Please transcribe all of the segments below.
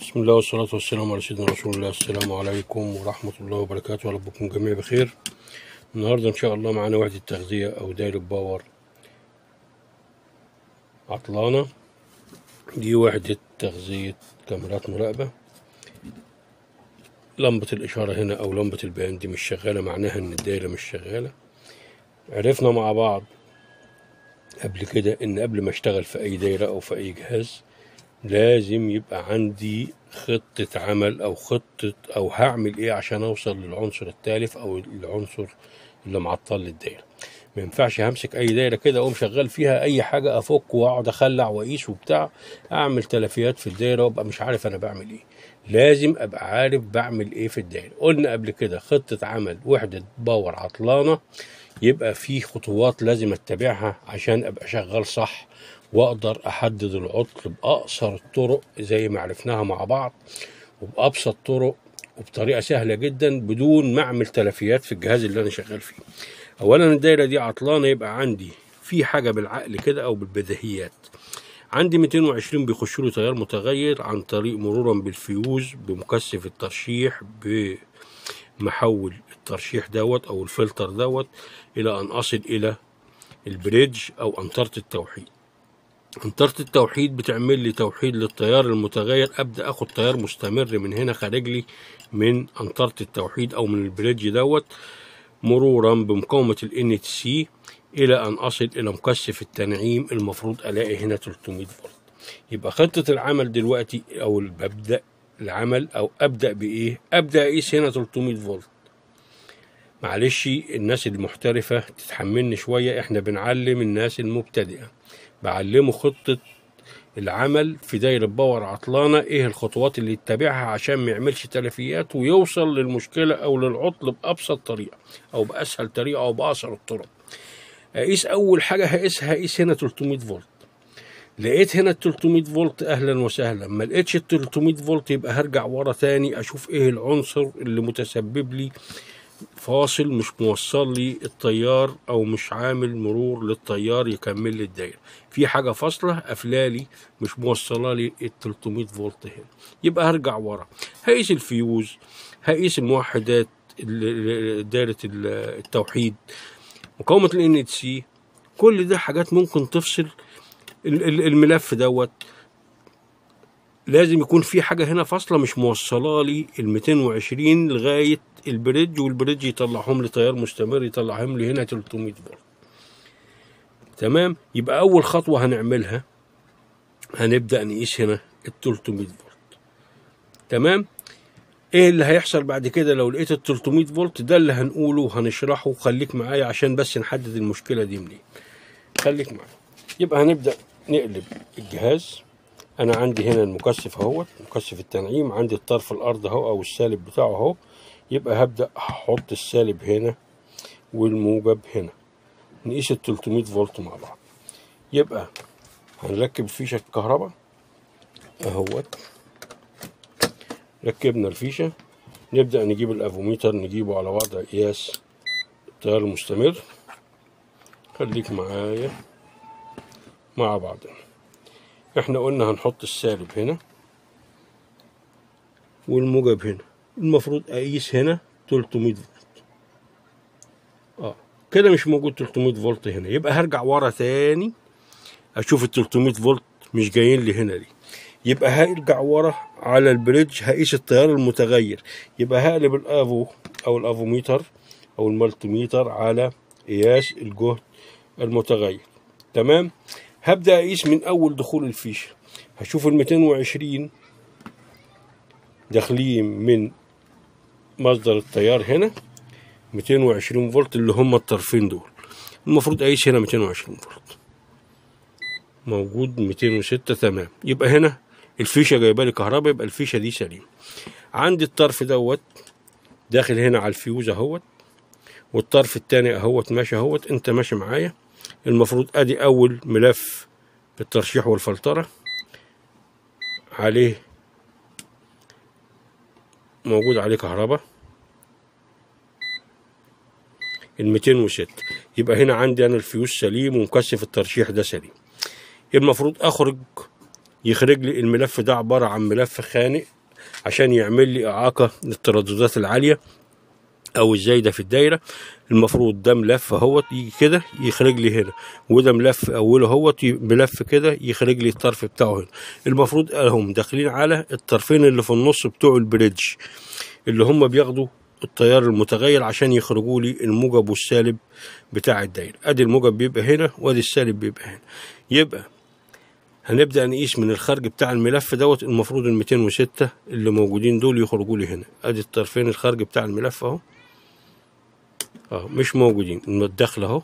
بسم الله والصلاة والسلام على سيدنا رسول الله. السلام عليكم ورحمة الله وبركاته، وربكم جميع بخير. النهاردة إن شاء الله معانا وحدة تغذية أو دايرة باور عطلانة. دي وحدة تغذية كاميرات مراقبة. لمبة الإشارة هنا أو لمبة البيان دي مش شغالة، معناها إن الدايرة مش شغالة. عرفنا مع بعض قبل كده إن قبل ما أشتغل في أي دايرة أو في أي جهاز لازم يبقى عندي خطة عمل أو خطة أو هعمل إيه عشان أوصل للعنصر التالف أو العنصر اللي معطل الدايرة. ما ينفعش همسك أي دايرة كده أقوم شغال فيها أي حاجة، أفك وأقعد أخلع وأقيس وبتاع، أعمل تلفيات في الدايرة وأبقى مش عارف أنا بعمل إيه. لازم أبقى عارف بعمل إيه في الدايرة. قلنا قبل كده خطة عمل وحدة باور عطلانة، يبقى في خطوات لازم أتبعها عشان أبقى شغال صح واقدر احدد العطل باقصر الطرق زي ما عرفناها مع بعض، وبابسط طرق وبطريقه سهله جدا بدون ما اعمل تلفيات في الجهاز اللي انا شغال فيه. اولا الدايره دي عطلانه، يبقى عندي في حاجه بالعقل كده او بالبديهيات. عندي 220 بيخش له تيار متغير عن طريق مرورا بالفيوز بمكثف الترشيح بمحول الترشيح دوت او الفلتر دوت الى ان اصل الى البريدج او انطره التوحيد. انطرة التوحيد بتعمل لي توحيد للتيار المتغير، ابدا اخد تيار مستمر من هنا خارج لي من انطرة التوحيد او من البريدج دوت مرورا بمقاومة NTC الى ان اصل الى مكثف التنعيم. المفروض الاقي هنا 300 فولت. يبقى خطة العمل دلوقتي او ببدا العمل او ابدا بايه؟ ابدا اقيس هنا 300 فولت. معلش الناس المحترفة تتحملني شوية، احنا بنعلم الناس المبتدئة، بعلمه خطة العمل في دايرة باور عطلانة، ايه الخطوات اللي يتبعها عشان ما يعملش تلفيات ويوصل للمشكلة او للعطل بأبسط طريقة او بأسهل طريقة او بأقصر الطرق. اقيس اول حاجة هقيس هنا 300 فولت. لقيت هنا ال 300 فولت اهلا وسهلا. ما لقيتش ال 300 فولت يبقى هرجع ورا تاني اشوف ايه العنصر اللي متسبب لي فاصل مش موصل لي التيار او مش عامل مرور للتيار يكمل لي الدايره. في حاجه فاصله قافلالي مش موصله لي ال 300 فولت هنا. يبقى هرجع ورا، هقيس الفيوز، هقيس الموحدات، دايره التوحيد، مقاومه NTC. كل ده حاجات ممكن تفصل الملف دوت. لازم يكون في حاجه هنا فاصله مش موصله لي ال 220 لغايه البريدج، والبريدج يطلعهم لي تيار مستمر، يطلعهم لي هنا 300 فولت. تمام. يبقى اول خطوه هنعملها هنبدا نقيس هنا ال 300 فولت. تمام. ايه اللي هيحصل بعد كده لو لقيت ال 300 فولت؟ ده اللي هنقوله وهنشرحه. خليك معايا عشان بس نحدد المشكله دي منين. خليك معايا. يبقى هنبدا نقلب الجهاز. انا عندي هنا المكثف اهوت، مكثف التنعيم، عندي الطرف الارض اهو او السالب بتاعه اهو. يبقى هبدا احط السالب هنا والموجب هنا. نقيس ال 300 فولت مع بعض. يبقى هنركب فيشه الكهرباء اهوت. ركبنا الفيشه، نبدا نجيب الافوميتر نجيبه على وضع قياس التيار المستمر. خليك معايا مع بعضنا. احنا قلنا هنحط السالب هنا والموجب هنا. المفروض اقيس هنا 300 فولت. كده مش موجود 300 فولت هنا. يبقى هرجع ورا تاني اشوف ال 300 فولت مش جايين لي هنا ليه. يبقى هرجع ورا على البريدج هقيس التيار المتغير. يبقى هقلب الافو او الافوميتر او المالتيميتر على قياس الجهد المتغير. تمام. هبدا اقيس من اول دخول الفيشه. هشوف ال 220 داخلين من مصدر التيار هنا 220 فولت اللي هم الطرفين دول. المفروض اقيس هنا 220 فولت. موجود 206. تمام. يبقى هنا الفيشه جايبه لي كهرباء، يبقى الفيشه دي سليمه. عندي الطرف دوت داخل هنا على الفيوز اهوت، والطرف الثاني اهوت ماشي اهوت. انت ماشي معايا. المفروض ادي اول ملف الترشيح والفلتره عليه موجود عليه كهرباء ال 206. يبقى هنا عندي انا الفيوز سليم ومكثف الترشيح ده سليم. المفروض اخرج يخرج لي الملف ده عبارة عن ملف خانق عشان يعمل لي إعاقة للترددات العالية أو الزايدة في الدايرة. المفروض ده ملف اهوت يجي كده يخرج لي هنا، وده ملف أوله اهوت ملف كده يخرج لي الطرف بتاعه هنا. المفروض هم داخلين على الطرفين اللي في النص بتوع البريدج اللي هم بياخدوا التيار المتغير عشان يخرجوا لي الموجب والسالب بتاع الدايرة. ادي الموجب بيبقى هنا وادي السالب بيبقى هنا. يبقى هنبدأ نقيس من الخرج بتاع الملف دوت. المفروض ال 206 اللي موجودين دول يخرجوا لي هنا. ادي الطرفين الخرج بتاع الملف اهو مش موجودين. الدخل اهو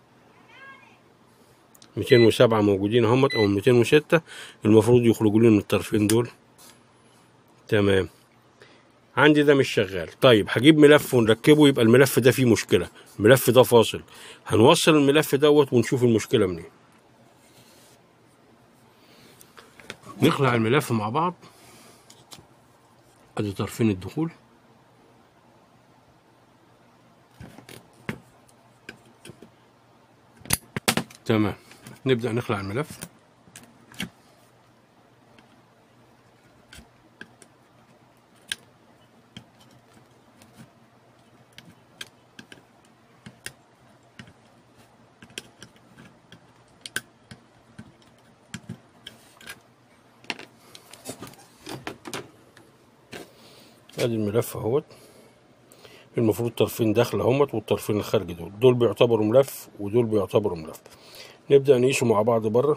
207 موجودين اهمت او 206 المفروض يخرجوا لي من الطرفين دول. تمام. عندي ده مش شغال. طيب هجيب ملف ونركبه، يبقى الملف ده فيه مشكلة، الملف ده فاصل. هنوصل الملف دوت ونشوف المشكلة منين. نخلع الملف مع بعض. ادي طرفين الدخول. تمام. نبدأ نخلع الملف. ادي الملف اهوت. المفروض طرفين داخل اهمت والطرفين الخارج دول بيعتبروا ملف ودول بيعتبروا ملف. نبدأ نقيسه مع بعض بره.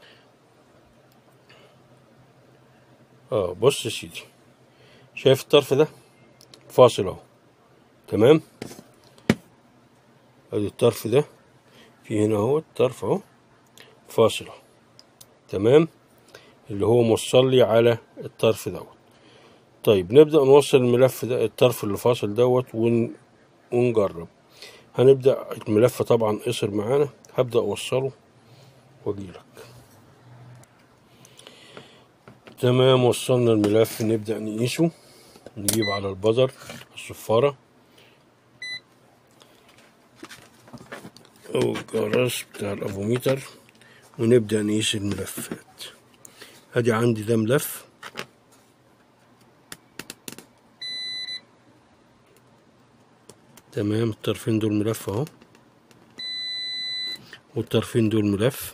بص يا سيدي، شايف الطرف ده فاصل اهو. تمام. ادي الطرف ده في هنا اهو الطرف اهو فاصل اهو. تمام. اللي هو موصل لي على الطرف دوت. طيب نبدأ نوصل الملف ده الطرف اللي فاصل دوت ونجرب. هنبدأ الملف طبعا قصر معانا، هبدأ اوصله واجيلك. تمام. وصلنا الملف. نبدأ نقيسه. نجيب على البزر الصفارة او الجرس بتاع الافوميتر ونبدأ نقيس الملفات. ادي عندي ده ملف. تمام. الطرفين دول ملف اهو والطرفين دول ملف.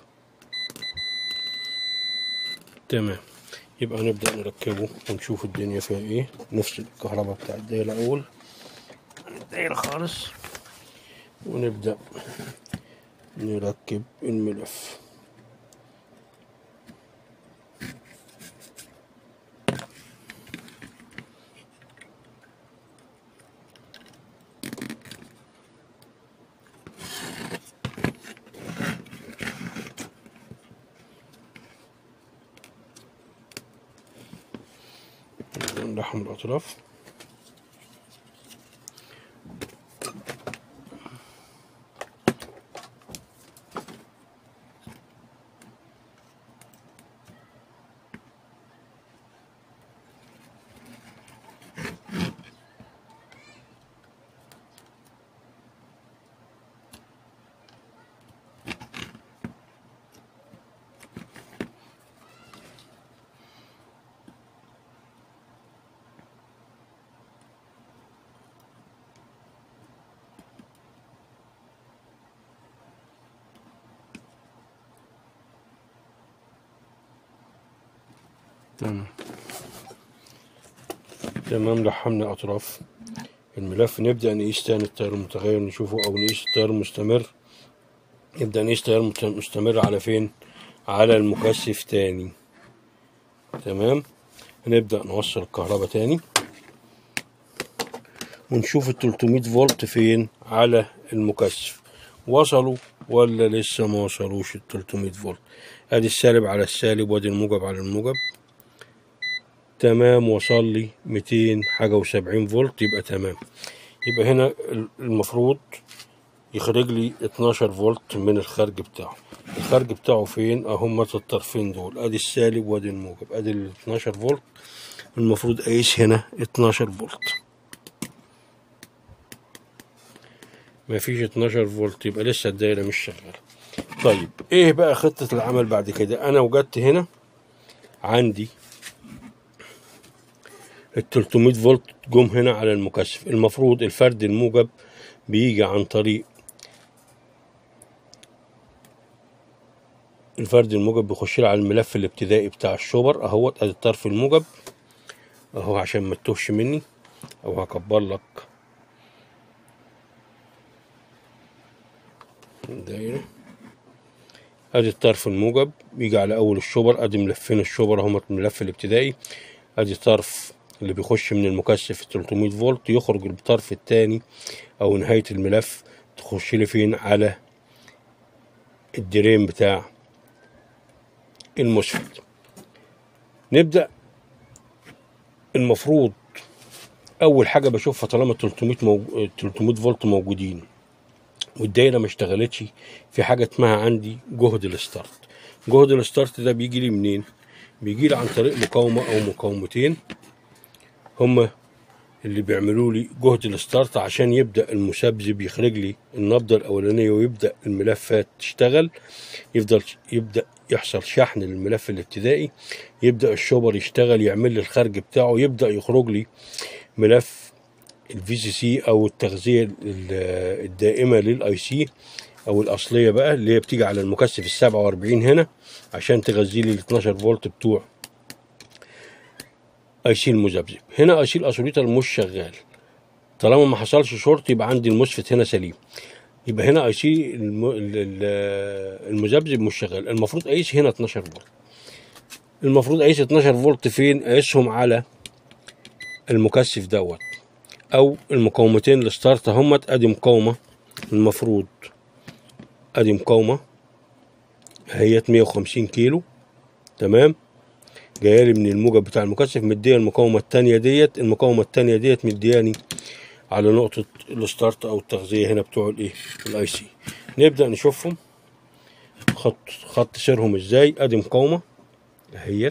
تمام. يبقى نبدأ نركبه ونشوف الدنيا فيها ايه. نفصل الكهرباء بتاع الدايرة اول الدايرة خالص ونبدأ نركب الملف. نلحم الأطراف. تمام. لحمنا أطراف الملف. نبدأ نقيس تاني التيار المتغير نشوفه أو نقيس التيار المستمر. نبدأ نقيس التيار المستمر على فين؟ على المكثف تاني. تمام. هنبدأ نوصل الكهرباء تاني ونشوف ال 300 فولت فين على المكثف. وصلوا ولا لسه ما وصلوش ال 300 فولت؟ ادي السالب على السالب وادي الموجب على الموجب. تمام. وصل لي 200 حاجة و70 فولت. يبقى تمام. يبقى هنا المفروض يخرج لي 12 فولت من الخارج بتاعه. الخارج بتاعه فين؟ اهم الطرفين دول. ادي السالب وادي الموجب. ادي ال 12 فولت. المفروض اقيس هنا 12 فولت. مفيش 12 فولت. يبقى لسه الدايرة مش شغالة. طيب ايه بقى خطة العمل بعد كده؟ انا وجدت هنا عندي ال 300 فولت جم هنا على المكثف. المفروض الفرد الموجب بيجي عن طريق الفرد الموجب، بيخش لي على الملف الابتدائي بتاع الشوبر اهوت. ادي الطرف الموجب اهو عشان ما تتوهش مني، او هكبر لك دايره. ادي الطرف الموجب بيجي على اول الشوبر، ادي ملفين الشوبر اهو الملف الابتدائي. ادي الطرف اللي بيخش من المكثف 300 فولت، يخرج الطرف الثاني او نهايه الملف تخش لي فين؟ على الدرين بتاع المسفت. نبدا. المفروض اول حاجه بشوفها طالما 300 فولت موجودين والدايره ما اشتغلتش، في حاجه اسمها عندي جهد الستارت. جهد الستارت ده بيجي لي منين؟ بيجي لي عن طريق مقاومه او مقاومتين، هما اللي بيعملوا لي جهد الستارت عشان يبدا المسبب يخرج لي النبضه الاولانيه ويبدا الملفات تشتغل. يبدا يحصل شحن للملف الابتدائي، يبدا الشوبر يشتغل يعمل لي الخرج بتاعه، يبدا يخرج لي ملف الفي سي سي او التغذيه الدائمه للاي سي او الاصليه بقى، اللي هي بتيجي على المكثف ال 47 هنا عشان تغذي لي ال 12 فولت بتوع اي سي المذبذب. هنا اي سي الاسوليتر مش شغال، طالما ما حصلش شورت يبقى عندي المسفت هنا سليم، يبقى هنا اي سي المذبذب مش شغال. المفروض اقيس هنا 12 فولت. المفروض اقيس 12 فولت فين؟ اقيسهم على المكثف دوت او المقاومتين الستارت همت. ادي مقاومه، المفروض ادي مقاومه هي 150 كيلو، تمام، جايه لي من الموجب بتاع المكثف، مديه المقاومه الثانيه ديت. المقاومه الثانيه ديت مدياني على نقطه الستارت او التغذيه هنا بتوع الايه؟ الاي سي. نبدا نشوفهم خط سيرهم ازاي. ادي مقاومه اهيت،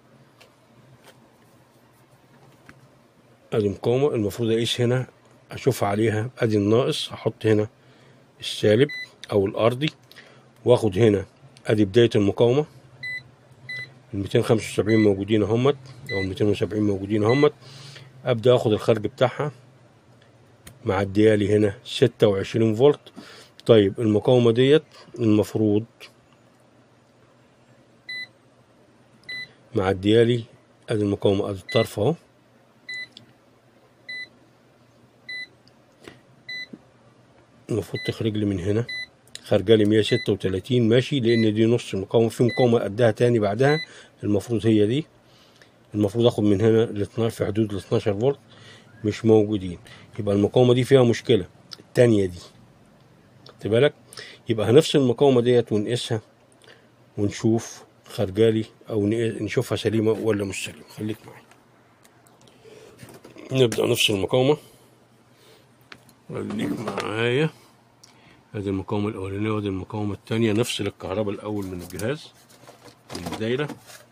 ادي مقاومه، المفروض اقيس هنا اشوف عليها. ادي الناقص، هحط هنا السالب او الارضي، واخد هنا ادي بدايه المقاومه. ال 275 موجودين اهمت او ال 270 موجودين اهمت. ابدا اخد الخرج بتاعها معديالي هنا 26 فولت. طيب المقاومه ديت المفروض معديالي، ادي المقاومه ادي الطرف اهو، المفروض تخرج لي من هنا، خارجه لي 136 ماشي، لان دي نص المقاومه. في مقاومه قدها تاني بعدها، المفروض هي دي. المفروض اخد من هنا ل 12 في حدود ال 12 فولت، مش موجودين. يبقى المقاومه دي فيها مشكله، التانيه دي خدت بالك. يبقى هنفصل المقاومه ديت ونقيسها ونشوف خارجالي او نشوفها سليمه ولا مش سليمه. خليك معايا. نبدا نفصل المقاومه، خليك معايا. ادي المقاومه الاولانيه وادي المقاومه الثانيه. نفصل الكهرباء الاول من الجهاز من الدايره.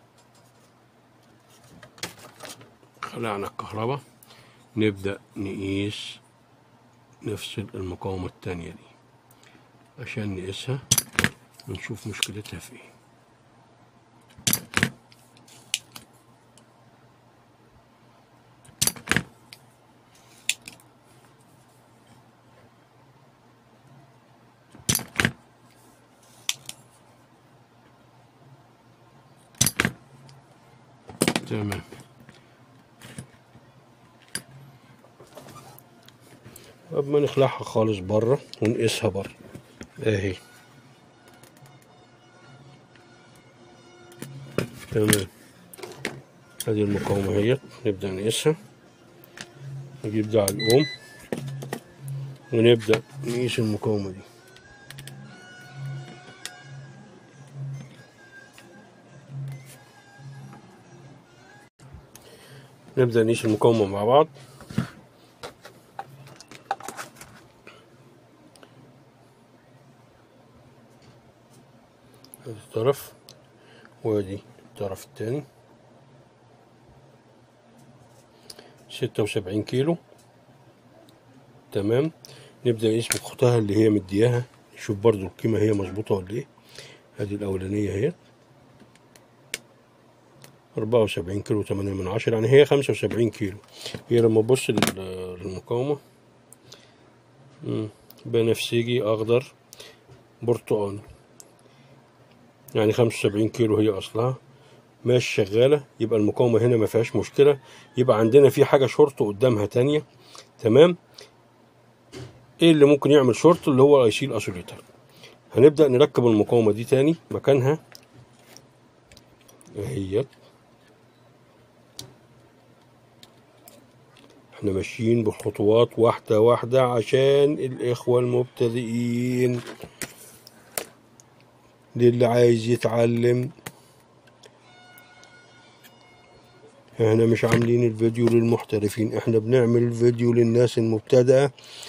خلعنا الكهرباء، نبدا نقيس، نفصل المقاومه الثانيه دي عشان نقيسها ونشوف مشكلتها في ايه. تمام. قبل ما نخلعها خالص بره ونقيسها بره اهي. تمام. ادي المقاومة اهيت، نبدأ نقيسها. نجيب ده على الأم ونبدأ نقيس المقاومة دي. نبدأ نقيس المقاومة مع بعض. ادي الطرف وادي الطرف التاني، 76 كيلو، تمام. نبدأ نقيس بخطها اللي هي مدياها، نشوف برضو القيمة هي مظبوطة ولا ايه. ادي الأولانية اهيت، 74 كيلو 8 من 10، يعني هي 75 كيلو. هي لما تبص للمقاومة بنفسجي أخضر برتقاني، يعني 75 كيلو هي أصلها ماشي شغالة. يبقى المقاومة هنا ما فيهاش مشكلة. يبقى عندنا في حاجة شورت قدامها تانية. تمام. ايه اللي ممكن يعمل شورت؟ اللي هو اي سي الاسوليتر. هنبدأ نركب المقاومة دي تاني مكانها اهيت. احنا ماشيين بخطوات واحدة واحدة عشان الإخوة المبتدئين، للي عايز يتعلم. احنا مش عاملين الفيديو للمحترفين، احنا بنعمل الفيديو للناس المبتدئة.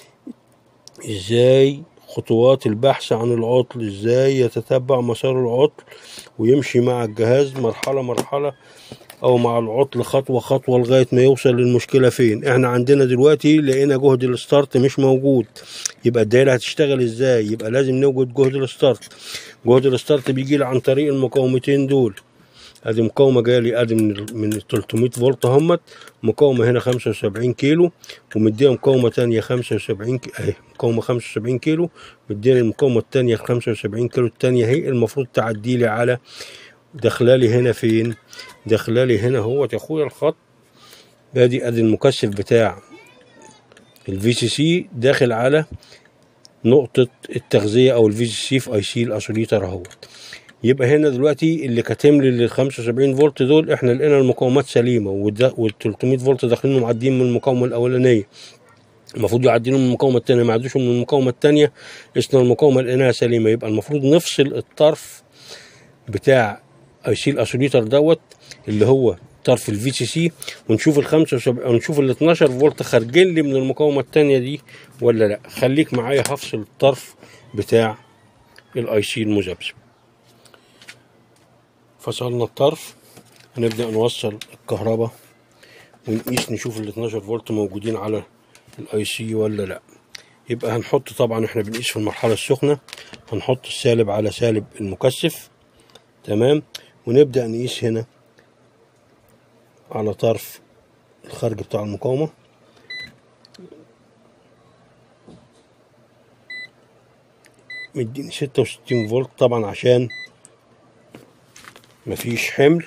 ازاي خطوات البحث عن العطل، ازاي يتتبع مسار العطل ويمشي مع الجهاز مرحلة مرحلة، او مع العطل خطوة خطوة لغاية ما يوصل للمشكلة فين. احنا عندنا دلوقتي لقينا جهد الستارت مش موجود، يبقى الدايرة هتشتغل ازاي؟ يبقى لازم نوجد جهد الستارت. جهد الستارت بيجي لي عن طريق المقاومتين دول. ادي مقاومة جالي ادي من 300 فولت همت، مقاومة هنا 75 كيلو، ومديها مقاومة تانية 75 اهي مقاومة 75 كيلو، مديها المقاومة التانية 75 كيلو التانية اهي. المفروض تعدي لي على داخلالي هنا فين؟ داخلالي هنا اهوت يا اخويا الخط. ادي المكثف بتاع الفي سي سي داخل على نقطة التغذية او الفي سي سي في اي سي الاسوليتر اهوت. يبقى هنا دلوقتي اللي كاتم لي ال 75 فولت دول، احنا لقينا المقاومات سليمه، وال 300 فولت داخلين معديين من المقاومه الاولانيه، المفروض يعديهم من المقاومه الثانيه، ما يعدوش من المقاومه الثانيه. اسمها المقاومه لقيناها سليمه. يبقى المفروض نفصل الطرف بتاع اي سي الاسوليتر دوت اللي هو طرف الفي سي سي، ونشوف ال 75 ونشوف ال 12 فولت خارجين لي من المقاومه الثانيه دي ولا لا. خليك معايا، هفصل الطرف بتاع الاي سي المذبذب. فصلنا الطرف، هنبدأ نوصل الكهرباء ونقيس نشوف ال 12 فولت موجودين على الاي سي ولا لا. يبقى هنحط، طبعا احنا بنقيس في المرحلة السخنة، هنحط السالب على سالب المكثف. تمام. ونبدأ نقيس هنا على طرف الخارج بتاع المقاومة. مديني 66 فولت طبعا عشان مفيش حمل.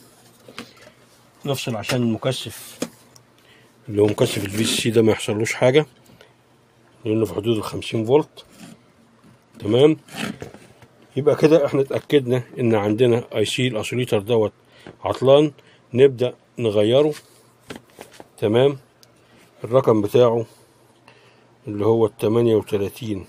نفصل عشان المكثف اللي هو مكثف الفي سي ده ما يحصلوش حاجه، لانه في حدود ال 50 فولت. تمام. يبقى كده احنا اتاكدنا ان عندنا اي سي الاسوليتر دوت عطلان. نبدا نغيره. تمام. الرقم بتاعه اللي هو 38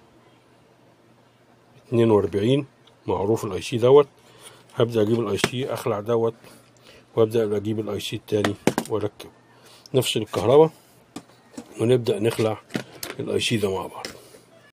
42 معروف الاي سي دوت. هبدا اجيب الاي سي، اخلع دوت، وابدا اجيب الاي سي التاني واركبه. نفصل الكهرباء ونبدا نخلع الاي سي ده مع بعض.